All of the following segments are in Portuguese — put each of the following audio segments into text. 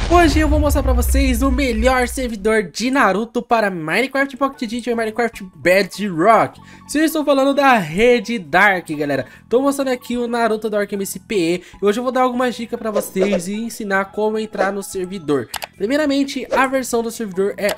Hoje eu vou mostrar pra vocês o melhor servidor de Naruto para Minecraft Pocket Edition e Minecraft Bedrock. Se eu estou falando da rede Dark, galera. Tô mostrando aqui o Naruto Dark MCPE. E hoje eu vou dar algumas dicas pra vocês e ensinar como entrar no servidor. Primeiramente, a versão do servidor é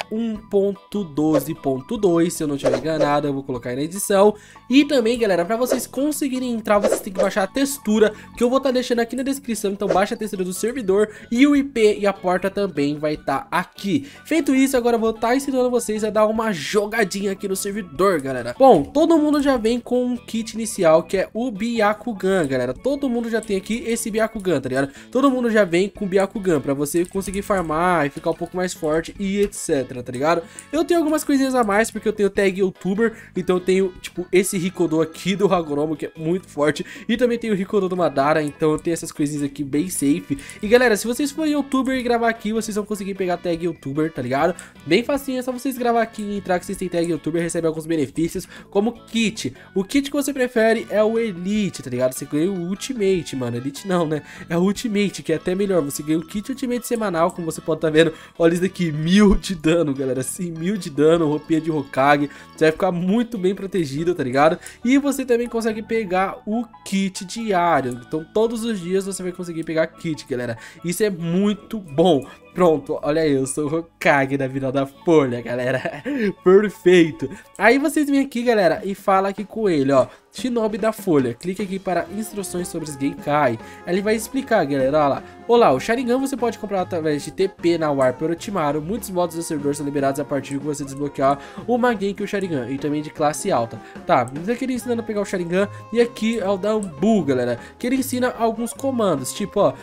1.12.2, se eu não estiver enganado, eu vou colocar aí na edição. E também, galera, pra vocês conseguirem entrar, vocês têm que baixar a textura, que eu vou estar deixando aqui na descrição. Então baixa a textura do servidor e o IP e a porta também vai estar aqui. Feito isso, agora eu vou estar ensinando vocês a dar uma jogadinha aqui no servidor, galera. Bom, todo mundo já vem com um kit inicial, que é o Byakugan, galera. Todo mundo já tem aqui esse Byakugan, tá ligado? Todo mundo já vem com o Byakugan, pra você conseguir farmar e ficar um pouco mais forte e etc, tá ligado? Eu tenho algumas coisinhas a mais, porque eu tenho tag youtuber, então eu tenho, tipo, esse Rikodo aqui do Hagoromo, que é muito forte, e também tenho o Rikodo do Madara, então eu tenho essas coisinhas aqui bem safe. E galera, se vocês forem youtuber e gravar aqui, vocês vão conseguir pegar tag youtuber, tá ligado? Bem facinho, é só vocês gravar aqui e entrar que vocês têm tag youtuber e recebem alguns benefícios, como kit. O kit que você prefere é o Elite, tá ligado? Você ganha o Ultimate, mano. Elite não, né? É o Ultimate, que é até melhor. Você ganha o kit Ultimate semanal, como você pode estar vendo. Olha isso daqui, 1000 de dano, galera. Sim, 1000 de dano, roupinha de Hokage. Você vai ficar muito bem protegido, tá ligado? E você também consegue pegar o kit diário. Então todos os dias você vai conseguir pegar kit, galera. Isso é muito bom. Pronto, olha aí, eu sou o Hokage da Vila da Folha, galera. Perfeito. Aí vocês vêm aqui, galera, e fala aqui com ele, ó. Shinobi da Folha. Clique aqui para instruções sobre os Genkai. Ele vai explicar, galera, olha lá. Olá, o Sharingan você pode comprar através de TP na Warp Orochimaru. Muitos modos do servidor são liberados a partir de você desbloquear uma Genki e o Sharingan. E também de classe alta. Tá, mas aqui ele ensinando a pegar o Sharingan. E aqui é o da Ambu, galera, que ele ensina alguns comandos, tipo, ó.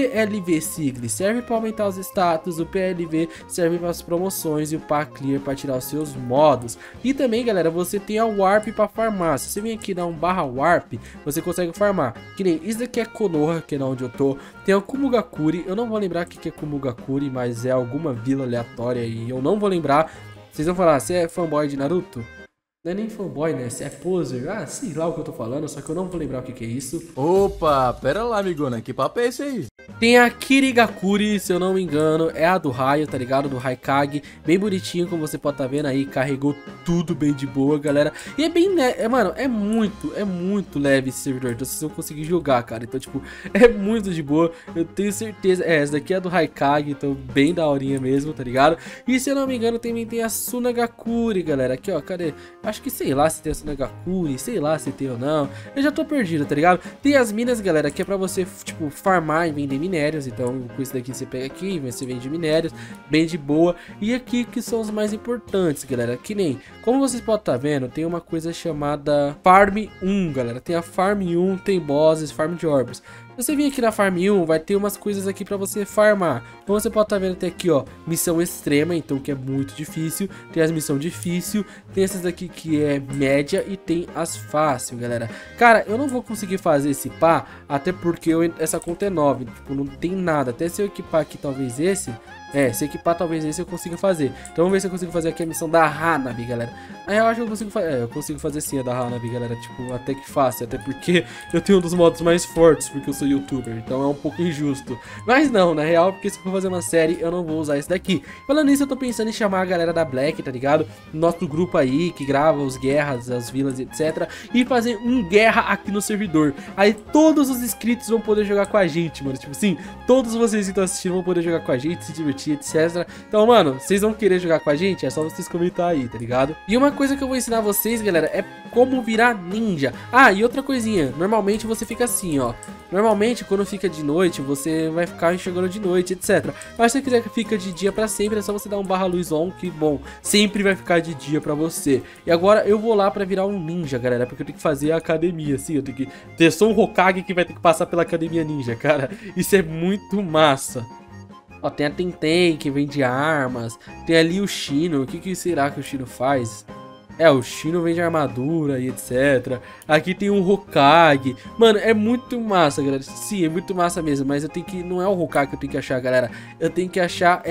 PLV Sigli serve para aumentar os status, o PLV serve para as promoções e o PA Clear para tirar os seus modos. E também, galera, você tem a Warp para farmar. Se você vem aqui dar um /warp, você consegue farmar. Que nem isso daqui é Konoha, que é onde eu tô. Tem o Kumugakuri, eu não vou lembrar o que é Kumugakuri, mas é alguma vila aleatória e eu não vou lembrar. Vocês vão falar, você é fanboy de Naruto? Não é nem fanboy, né? Você é poser. Ah, sei lá o que eu tô falando, só que eu não vou lembrar o que é isso. Opa, pera lá, amigona. Que papo é esse aí? Tem a Kirigakuri, se eu não me engano, é a do raio, tá ligado? Do Haikage, bem bonitinho, como você pode tá vendo aí, carregou tudo bem de boa, galera. E é bem, mano, é muito leve esse servidor, então vocês vão conseguir jogar, cara. Então, tipo, é muito de boa, eu tenho certeza. Essa daqui é do Haikage, então bem daorinha mesmo, tá ligado? E se eu não me engano, também tem a Sunagakuri, galera. Aqui, ó, cadê? Acho que sei lá se tem a Sunagakuri, sei lá se tem ou não. Eu já tô perdido, tá ligado? Tem as minas, galera, que é pra você, tipo, farmar e vender minérios. Então com isso daqui você pega aqui, você vende minérios, bem de boa. E aqui que são os mais importantes, galera, que nem, como vocês podem estar vendo, tem uma coisa chamada Farm 1, galera. Tem a Farm 1, tem bosses, Farm de Orbs. Você vir aqui na Farm 1, vai ter umas coisas aqui pra você farmar. Como você pode estar vendo, tem aqui, ó, missão extrema, então que é muito difícil. Tem as missões difícil, tem essas aqui que é média e tem as fácil, galera. Cara, eu não vou conseguir fazer esse pá, até porque essa conta é 9, tipo, não tem nada. Até se eu equipar aqui talvez esse... se equipar talvez esse eu consiga fazer. Então vamos ver se eu consigo fazer aqui a missão da Hanabi, galera. Aí eu acho que eu consigo fazer. Eu consigo fazer sim a da Hanabi, galera. Tipo, até que fácil. Até porque eu tenho um dos modos mais fortes, porque eu sou youtuber. Então é um pouco injusto. Mas não, na real, porque se eu for fazer uma série, eu não vou usar esse daqui. Falando nisso, eu tô pensando em chamar a galera da Black, tá ligado? Nosso grupo aí, que grava os guerras, as vilas, etc. E fazer um guerra aqui no servidor. Aí todos os inscritos vão poder jogar com a gente, mano. Tipo assim, todos vocês que estão assistindo vão poder jogar com a gente, se divertir, etc. Então, mano, vocês vão querer jogar com a gente? É só vocês comentar aí, tá ligado? E uma coisa que eu vou ensinar vocês, galera, é como virar ninja. Ah, e outra coisinha, normalmente você fica assim, ó. Normalmente, quando fica de noite, você vai ficar enxergando de noite, etc. Mas se você quiser que fica de dia pra sempre, é só você dar um /luz on, que, bom, sempre vai ficar de dia pra você. E agora eu vou lá pra virar um ninja, galera, porque eu tenho que fazer a academia, assim. Eu tenho que ter só um Hokage que vai ter que passar pela academia ninja, cara. Isso é muito massa. Ó, tem a Tentei, que vende armas. Tem ali o Shino. O que será que o Shino faz? O Shino vende armadura e etc. Aqui tem um Hokage. Mano, é muito massa, galera. Sim, é muito massa mesmo. Mas eu tenho que... Não é o Hokage que eu tenho que achar, galera. Eu tenho que achar,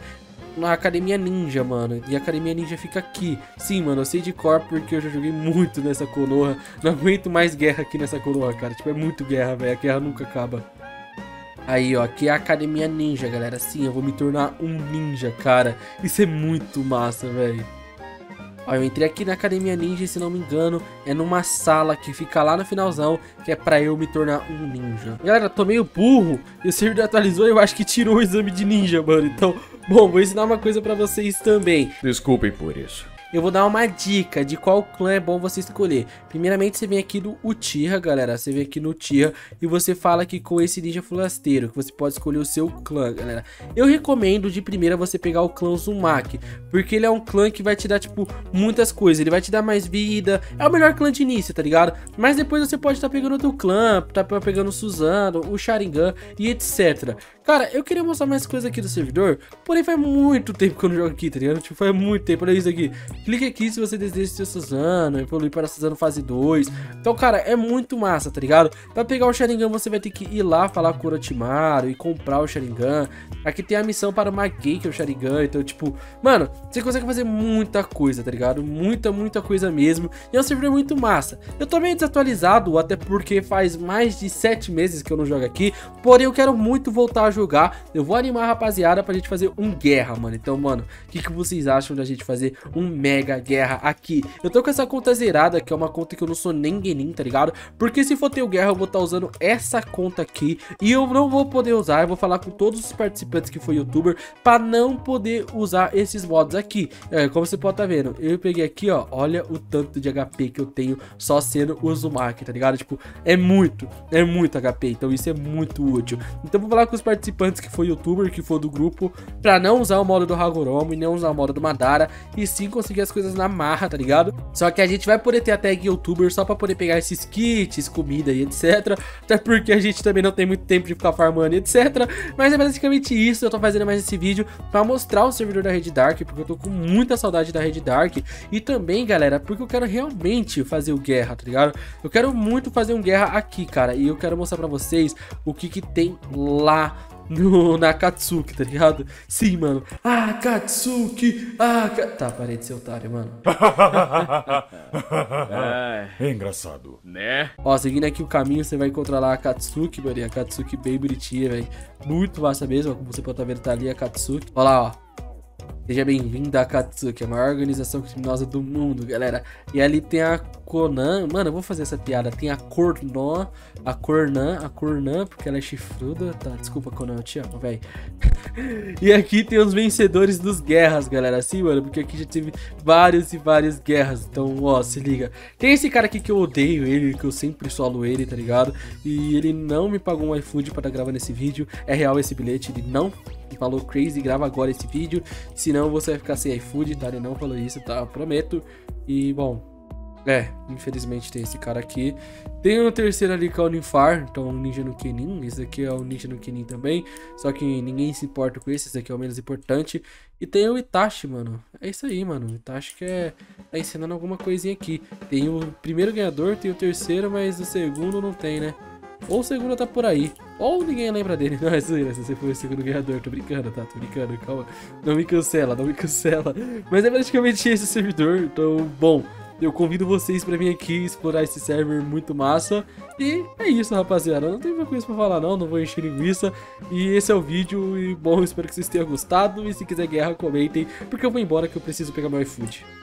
na Academia Ninja, mano. E a Academia Ninja fica aqui. Sim, mano, eu sei de cor porque eu já joguei muito nessa Konoha. Não aguento mais guerra aqui nessa Konoha, cara. Tipo, é muito guerra, velho. A guerra nunca acaba. Aí, ó, aqui é a Academia Ninja, galera. Sim, eu vou me tornar um ninja, cara. Isso é muito massa, velho. Ó, eu entrei aqui na Academia Ninja e, se não me engano, é numa sala que fica lá no finalzão, que é pra eu me tornar um ninja. Galera, eu tô meio burro e o servidor atualizou e eu acho que tirou o exame de ninja, mano. Então, bom, vou ensinar uma coisa pra vocês também. Desculpem por isso. Eu vou dar uma dica de qual clã é bom você escolher. Primeiramente, você vem aqui no Uchiha, galera. Você vem aqui no Uchiha e você fala aqui com esse ninja forasteiro, que você pode escolher o seu clã, galera. Eu recomendo de primeira você pegar o clã Uzumaki, porque ele é um clã que vai te dar, tipo, muitas coisas. Ele vai te dar mais vida. É o melhor clã de início, tá ligado? Mas depois você pode estar pegando outro clã, tá pegando o Suzano, o Sharingan e etc. Cara, eu queria mostrar mais coisas aqui do servidor, porém faz muito tempo que eu não jogo aqui, tá ligado? Tipo, faz muito tempo. Olha isso aqui. Clique aqui se você deseja ser Suzano, evoluir para Suzano fase 2. Então, cara, é muito massa, tá ligado? Pra pegar o Sharingan, você vai ter que ir lá falar com o Orochimaru e comprar o Sharingan. Aqui tem a missão para o Magei, que é o Sharingan. Então, tipo, mano, você consegue fazer muita coisa, tá ligado? Muita coisa mesmo. E é um servidor muito massa. Eu tô meio desatualizado, até porque faz mais de 7 meses que eu não jogo aqui. Porém, eu quero muito voltar a jogar. Eu vou animar a rapaziada pra gente fazer um guerra, mano. Então, mano, o que vocês acham da gente fazer um mega guerra aqui? Eu tô com essa conta zerada, que é uma conta que eu não sou nem Genin, tá ligado? Porque se for ter o guerra, eu vou estar usando essa conta aqui e eu não vou poder usar. Eu vou falar com todos os participantes que foi youtuber pra não poder usar esses modos aqui. Como você pode estar vendo, eu peguei aqui, ó, olha o tanto de HP que eu tenho só sendo o Uzumaki, tá ligado? Tipo, é muito HP, então isso é muito útil. Então vou falar com os participantes que foi youtuber, que for do grupo, pra não usar o modo do Hagoromo e não usar o modo do Madara, e sim conseguir as coisas na marra, tá ligado? Só que a gente vai poder ter a tag youtuber só pra poder pegar esses kits, comida e etc. Até porque a gente também não tem muito tempo de ficar farmando e etc. Mas é basicamente isso. Eu tô fazendo mais esse vídeo pra mostrar o servidor da Red Dark, porque eu tô com muita saudade da Red Dark. E também, galera, porque eu quero realmente fazer o guerra, tá ligado? Eu quero muito fazer um guerra aqui, cara. E eu quero mostrar pra vocês o que tem lá na Akatsuki, tá ligado? Sim, mano. Ah, Akatsuki. Tá, parei de ser otário, mano. É engraçado, né? Ó, seguindo aqui o caminho, você vai encontrar lá a Akatsuki, mano. E a Akatsuki bem bonitinha, velho. Muito massa mesmo, como você pode estar vendo, tá ali a Akatsuki. Ó lá, ó. Seja bem-vindo à Akatsuki, a maior organização criminosa do mundo, galera. E ali tem a Konan. Mano, eu vou fazer essa piada. Tem a Kornan, porque ela é chifruda. Tá, desculpa, Konan, eu te amo, velho. E aqui tem os vencedores dos guerras, galera. Assim, mano, porque aqui já teve vários e várias guerras. Então, ó, se liga. Tem esse cara aqui que eu odeio ele, que eu sempre solo ele, tá ligado? E ele não me pagou um iFood pra estar gravando esse vídeo. É real esse bilhete, ele não falou crazy, grava agora esse vídeo, senão você vai ficar sem iFood, tá? Ele não falou isso, tá? Eu prometo. E, bom, infelizmente tem esse cara aqui. Tem um terceiro ali que é o Ninfar, então o Ninja no Kenin. Esse aqui é o Ninja no Kenin também, só que ninguém se importa com esse aqui é o menos importante. E tem o Itachi, mano. É isso aí, mano. O Itachi que tá ensinando alguma coisinha aqui. Tem o primeiro ganhador, tem o terceiro, mas o segundo não tem, né? Ou o segundo tá por aí, ou ninguém lembra dele. Não, é zoeira, se você foi o segundo ganhador. Tô brincando, tá? Tô brincando, calma. Não me cancela. Mas é praticamente esse servidor. Então, bom, eu convido vocês pra vir aqui explorar esse server muito massa. E é isso, rapaziada. Não tem muita coisa pra falar não vou encher linguiça. E esse é o vídeo. E bom, espero que vocês tenham gostado. E se quiser guerra, comentem, porque eu vou embora que eu preciso pegar meu iFood.